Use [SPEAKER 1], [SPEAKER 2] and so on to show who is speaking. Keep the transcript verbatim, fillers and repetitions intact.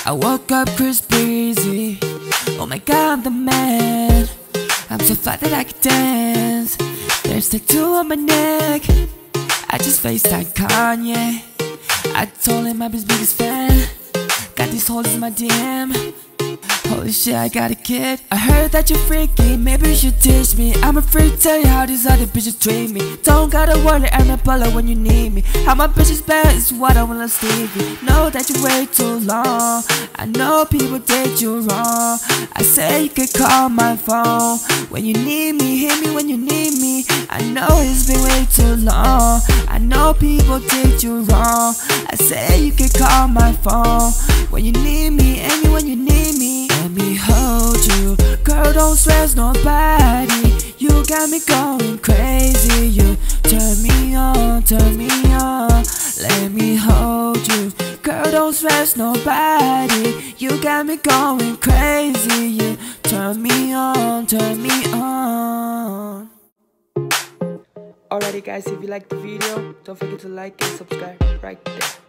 [SPEAKER 1] I woke up Chris Breezy. Oh my god, I'm the man. I'm so fat that I can dance. There's a tattoo on my neck. I just FaceTime Kanye. I told him I'm his biggest fan. Got these holes in my D M. Holy shit, I got a kid. I heard that you're freaky, maybe you should teach me. I'm a freak, tell you how these other bitches treat me. Don't gotta worry, I'm a baller when you need me. How my bitches bad is what I wanna see you. Know that you wait too long. I know people did you wrong. I say you could call my phone when you need me, hit me when you need me. I know it's been way too long. I know people did you wrong. I say you could call my phone when you need me, and when you need me. Let me hold you, girl, don't stress nobody. You got me going crazy. You turn me on, turn me on. Let me hold you, girl, don't stress nobody. You got me going crazy. You turn me on, turn me on. Alrighty guys, if you liked the video, don't forget to like and subscribe right there.